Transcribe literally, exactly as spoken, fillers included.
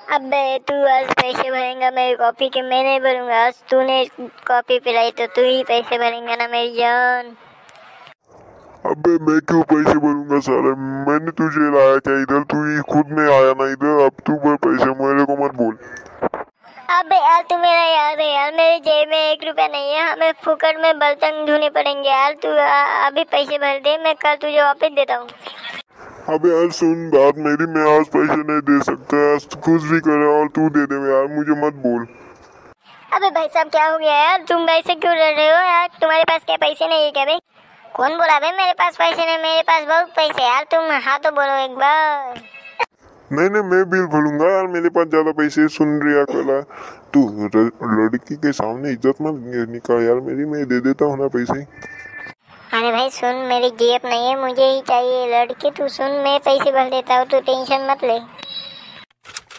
अबे तू आज पैसे भरेगा मेरी कॉफी के, मैं नहीं भरूंगा। आज तूने कॉफी पिलाई तो तू ही पैसे भरेगा ना मेरी जान। अबे मैं क्यों पैसे भरूंगा साले, मैंने तुझे लाया क्या इधर, तू ही खुद में आया ना इधर, अब तू भर पैसे, मेरे को मत बोल। अबे यार तू मेरा यार है यार, मेरी जेब में एक रुपया नहीं है, हमें फुकट में बर्तन धोने पड़ेंगे यार। तू अभी पैसे भर दे, मैं कल तुझे वापस देता हूँ। अबे यार सुन बात मेरी, मैं आज पैसे नहीं दे सकता, आज कुछ भी करे और तू दे दे यार, मुझे मत बोल। अबे भाई साहब क्या हो गया यार, तुम ऐसे क्यों लड़ रहे हो यार? तुम्हारे पास क्या पैसे नहीं है क्या भाई? कौन बोला भाई मेरे पास पैसे नहीं? मेरे पास बहुत पैसे यार, तुम हाँ तो बोलो एक बार। नहीं नहीं मैं बिल भरूंगा यार, मेरे पास ज्यादा पैसे। सुन रिया कला, तू लड़की के सामने इज्जत मत निकाल यार मेरी, मैं दे देता हूँ ना पैसे। अरे भाई सुन, मेरी जेब नहीं है, मुझे ही चाहिए लड़की। तू सुन, मैं पैसे भर देता हूँ, तू टेंशन मत ले।